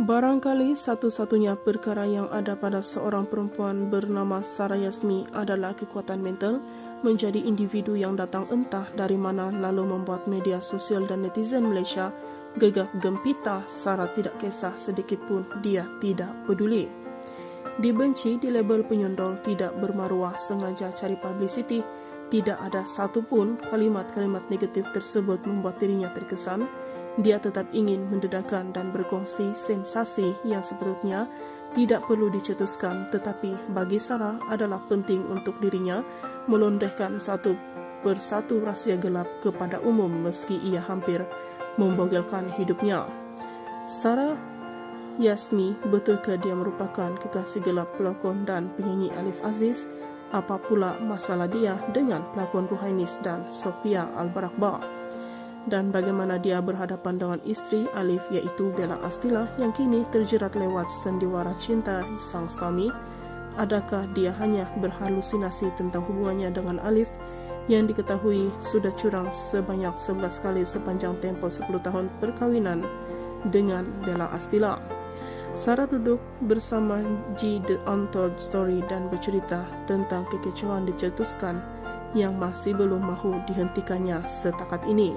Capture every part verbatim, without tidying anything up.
Barangkali satu-satunya perkara yang ada pada seorang perempuan bernama Sarah Yasmi adalah kekuatan mental menjadi individu yang datang entah dari mana lalu membuat media sosial dan netizen Malaysia gegak gempita. Sarah tidak kisah sedikit pun, dia tidak peduli. Dibenci, di label penyondol, tidak bermaruah, sengaja cari publicity, tidak ada satupun kalimat-kalimat negatif tersebut membuat dirinya terkesan. Dia tetap ingin mendedahkan dan berkongsi sensasi yang sepatutnya tidak perlu dicetuskan, tetapi bagi Sarah adalah penting untuk dirinya melondehkan satu persatu rahsia gelap kepada umum meski ia hampir membogelkan hidupnya. Sarah Yasmi, betulkah dia merupakan kekasih gelap pelakon dan penyanyi Alif Aziz? Apa pula masalah dia dengan pelakon Ruhainis dan Sofia Al-Barakbah? Dan bagaimana dia berhadapan dengan istri Alif iaitu Bella Astila yang kini terjerat lewat sandiwara cinta sang suami? Adakah dia hanya berhalusinasi tentang hubungannya dengan Alif yang diketahui sudah curang sebanyak sebelas kali sepanjang tempoh sepuluh tahun perkawinan dengan Bella Astila? Sarah duduk bersama G The Untold Story dan bercerita tentang kekecewaan dicetuskan yang masih belum mahu dihentikannya setakat ini.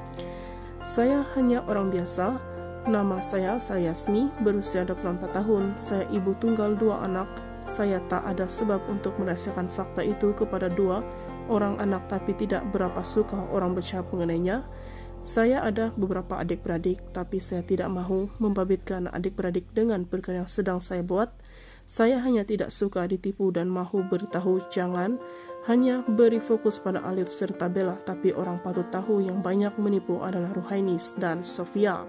Saya hanya orang biasa. Nama saya Sarah Yasmi, berusia dua puluh empat tahun. Saya ibu tunggal dua anak. Saya tak ada sebab untuk merahsiakan fakta itu kepada dua orang anak, tapi tidak berapa suka orang bercakap mengenainya. Saya ada beberapa adik-beradik, tapi saya tidak mahu membabitkan adik-beradik dengan perkara yang sedang saya buat. Saya hanya tidak suka ditipu dan mahu beritahu jangan hanya beri fokus pada Alif serta Bella, tapi orang patut tahu yang banyak menipu adalah Ruhainis dan Sofia.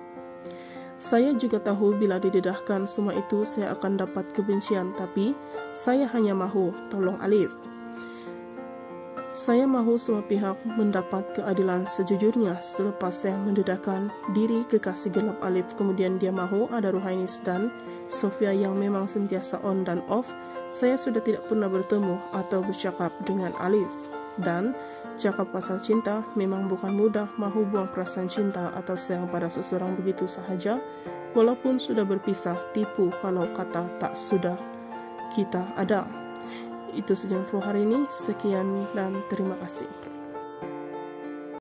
Saya juga tahu bila didedahkan semua itu saya akan dapat kebencian, tapi saya hanya mahu tolong Alif. Saya mahu semua pihak mendapat keadilan sejujurnya. Selepas saya mendedahkan diri kekasih gelap Alif, kemudian dia mahu ada Ruhainis dan Sofia yang memang sentiasa on dan off. Saya sudah tidak pernah bertemu atau bercakap dengan Alif. Dan cakap pasal cinta memang bukan mudah. Mahu buang perasaan cinta atau sayang pada seseorang begitu sahaja, walaupun sudah berpisah. Tipu kalau kata tak sudah kita ada. Itu saja info hari ini. Sekian dan terima kasih.